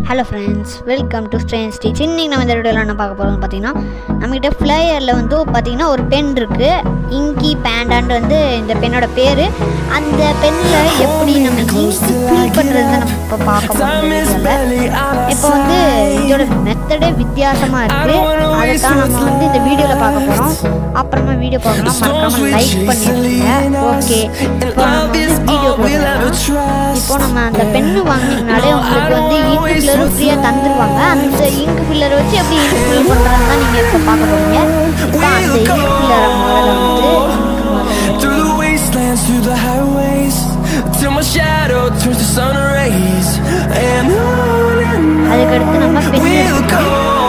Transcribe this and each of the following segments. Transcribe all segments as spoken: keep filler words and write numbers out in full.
Hello friends, welcome to Strange Stitch. இன்னைக்கு நம்ம இந்த வீடியோல என்ன பார்க்க போறோம்னு பாத்தீங்கன்னா நம்மகிட்ட ஃப்ளையர்ல வந்து பாத்தீங்கன்னா ஒரு பென் இருக்கு. இங்கி பேண்டான்னு வந்து இந்த பென்னோட பேரு. அந்த பென்ல எப்படி நம்ம இங்க் ஃபில் பண்றதை நம்ம இப்ப பார்க்க போறோம். இப்போ வந்து இதோட மெத்தடே வித்தியாசமா இருக்கு. அதை தான் நம்ம வந்து இந்த வீடியோல பார்க்க போறோம். அப்புறமா வீடியோ பார்க்கலாம், மறக்காம லைக் பண்ணிடுங்க. ஓகே, இப்போ நம்ம வந்து வீடியோ போடலாம். இப்போ நம்ம அந்த பென் வாங்கினாலே உங்களுக்கு வந்து இங்க் ஃபில்லர் ஃப்ரீயா தந்துருவாங்க. அந்த இங்க் ஃபில்லரை வச்சு எப்படி இங்க் ஃபில் பண்றதுன்னு தான் நீங்க இப்போ பார்க்க போறீங்க. இப்போ அந்த இங்க் ஃபில்லரை முதல்ல வந்து through the wastelands, through the highways, till my shadow turns to sun rays, and on and அதுக்கடுத்து நம்ம pen we'll go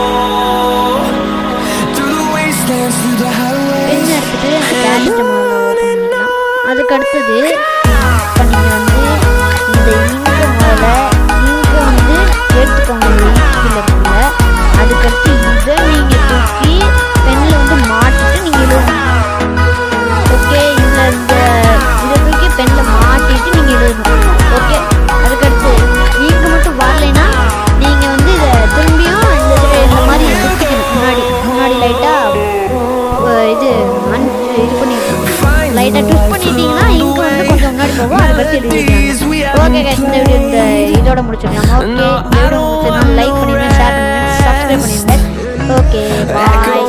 through the wastelands, through the highways. Pen எடுத்துட்டு அந்த கேலண்டர் முதல்ல அதுக்கடுத்தது இப்போ நீங்கள் வந்து இந்த இங்கு முதல்ல இங்கு வந்து எடுத்துக்கோங்க இங்க் ஃபில்லருக்குள்ள. அதுக்கடுத்து இதை நீங்கள் தூக்கி பென்னில் வந்து மாட்டிட்டு நீங்கள் எழுதணும். ஓகே, இந்த இந்த இதை தூக்கி பென்னில் மாட்டிட்டு நீங்கள் எழுதணும். ஓகே, அதுக்கடுத்து இங்கு மட்டும் வரலைன்னா நீங்கள் வந்து இதை திரும்பியும் இந்த இந்த மாதிரி சுற்றிக்கணும். முன்னாடி முன்னாடி லைட்டாக இது அன் இது பண்ணிக்கணும். லைட்டாக ட்விஸ்ட் பண்ணிட்டீங்கன்னா இங்கு வந்து கொஞ்சம் முன்னாடி போகும். அதுக்கடுத்து எழுதிக்கலாம். ஓகே கைஸ், இந்த வீடியோ இந்த இதோட முடிச்சிடலாம். ஓகே, இந்த வீடியோ முடிச்சிடலாம். லைக் பண்ணிடுங்க, ஷேர் பண்ணுங்க, சப்ஸ்கிரைப் பண்ணிடுங்க. ஓகே, பாய்.